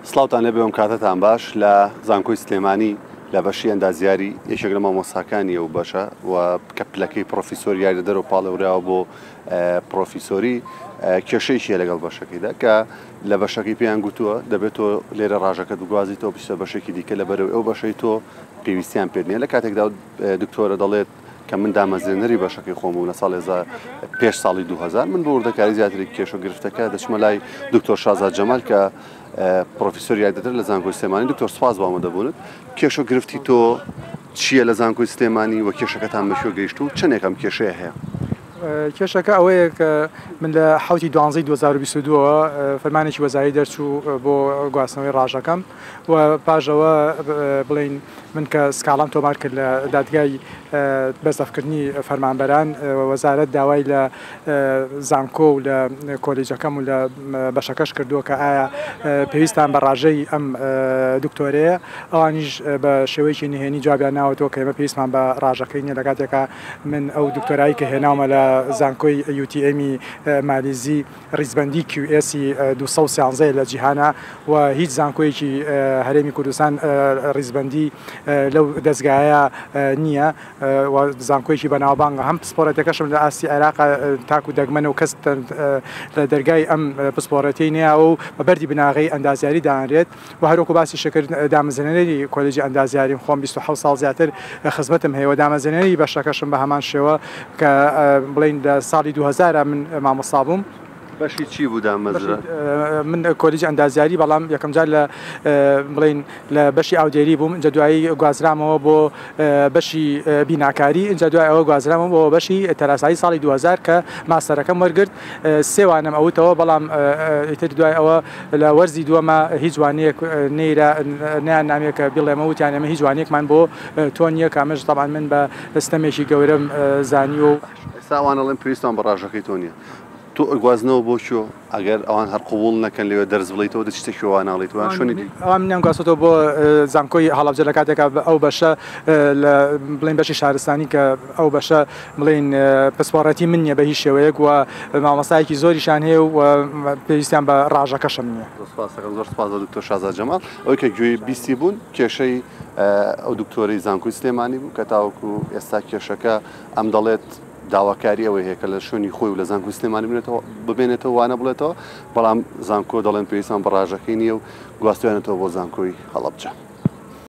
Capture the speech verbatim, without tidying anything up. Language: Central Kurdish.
سڵاوتان لێبێ ئەم کاتتان باش لە زانکۆی سلێمانی لە بەشی ئەندازیاری یەکێک لە مامۆستاکانی ئەو بەشە و کە پلەکەی پرۆفیسۆری یاریدەرەوە پاڵەوراوە بۆ پرۆفیسۆری کێشەیەکی لەگەڵ بەشەکەیدا کە لە بەشەکەی پێیان گوتووە دەبێت تۆ لێرە ڕاژەکەت بگوازیتەوە بیستە بەشێکی دیکە لە بەرەو ئەو بەشەی تۆ پێویستیان پێ نییە. لە کاتێکدا دکتۆرە دەڵێت کە من دامەزێنەری بەشەکەی خۆم بوو لە ساڵی پێش ساڵی دوو هەزار من بۆ وردەکاری زیاتری کێشە گرفتەکە دەچمە لای دکتۆر شازاد جەمال کە پرۆفیسۆر یاریدەر لە زانکۆی سلێمانی. دکتۆر سوپاس بۆ ئامادەبوونت. کێشە گرفتی تۆ چییە لە زانکۆی سلێمانی و کێشەکەتان بەشێ گەیشت و چەندێکم کێشەیە هەیە؟ کێشەکە ئەوەیە کە من لە حوتی دوانزەی دوو هەزار و بیست و دووەوە فەرمانێکی وەزاری دەرچوو بۆ گواستنەوەی ڕاژەکەم و پاشەوە بڵین من کە سکاڵام تۆمار کرد لە دادگای بەرزەفکردنی فەرمانبەران وەزارەت داوای لە زانکۆ و لە کۆلیجەکەم و لە بەشەکەش کردووە کە ئایا پێویستان بە ڕاژەی ئەم دکتۆرەیە. ئەوانیش بە شێوەیەکی نهێنی جوابیان ناوەتەوە کە ئێمە پێویستمان بە ڕاژەکەی نیە لە کاتێکە من ئەو دکتۆرایی کە هێناومە لە زانکۆی یو تی ئێمی مالیزی ڕیزبەندی کیو ئێسی دووسەد و سیانزە لە جیهانە و هیچ زانکۆیەکی هەرێمی کوردستان ڕیزبەندی لەو دەستگایە نییە و زانکۆیەکی بەناوبانگە. هەم پسپۆرەتەکەشم لە ئاسی عێراق تاکو دەگمەنە و کەس لە دەرگای ئەم پسپۆرەتی نییە و بە بەردی بناغی ئەندازیاری دانرێت و هەروەکو باسی شکرد دامەزێنەری کۆلیجی ئەندازیاریم خۆم بیست و حەوت ساڵ زیاتر خزمەتم هەیە و دامەزێنەری بەشەکەشم بە هەمان شێوە کە بڵین لە ساڵی دوو هەزار من مامۆستا بووم. بەشی چی بوو دامەزرا؟ من کۆلیج ئەندازیاری بەڵام یەکەم جار لە بڵین لە بەشی ئاودێری بووم. اینجا دوایی گوازرامەوە بۆ بەشی بیناکاری. اینجا دوای ئەوە گوازرامەوە بۆ بەشی تەراسایی ساڵی دوو هەزار کە ماستەرەکەم وەرگرت. سێوانم ئەوتەوە بەڵام ئیتر دوای ئەوە لە وەرزی دووەمە هیچ جوانەیەک نەیرا نیان نامێکە بڵێمە وتیان ئێمە هیچ جوانێکمان بۆ تۆ نییە کامەش تەبعاً من بە ستەمێکی گەورەم زانی و ئێستاوانەڵێن پێویستان بە ڕاژەکەی تۆ نییە. تۆ گوازنەوە بۆ چۆ ئەگەر ئەوان هەر قبوڵ نەکەن لێوە دەرز بڵیتەوە دە شتێکیوە ناڵیتوان شوێنی ئەوان منیان گواستەوە بۆ زانکۆی هەڵەبجە لە کاتێکا ئەو بەشە لە بڵین بەشی شارستانی کە ئەو بەشە بڵین پسپۆڕەتی من نییە بە هیچ شێوەیەک و مامۆستایەکی زۆریشان هەیە و پێویستیان بە ڕاژەکەشم نییە. زۆر سپاس دکتۆر شازاد جەمال. ئەوەی کە گوێی بیستی بوون کێشەی ئەو دکتۆرەی زانکۆی سلێمانی بوو کە تاوەکو ئێستا کێشەکە ئەم دەڵێت داواکاری ئەوەی هەیە کە لە شوێنی خۆی و لە زانکۆی سلێمانی ببێنێتەوە وانە بڵێتەوە بەڵام زانکۆ دەڵێن پێویستیان بە ڕاژەکەی نییە و گواستوێنێتەوە بۆ زانکۆی هەڵەبجە.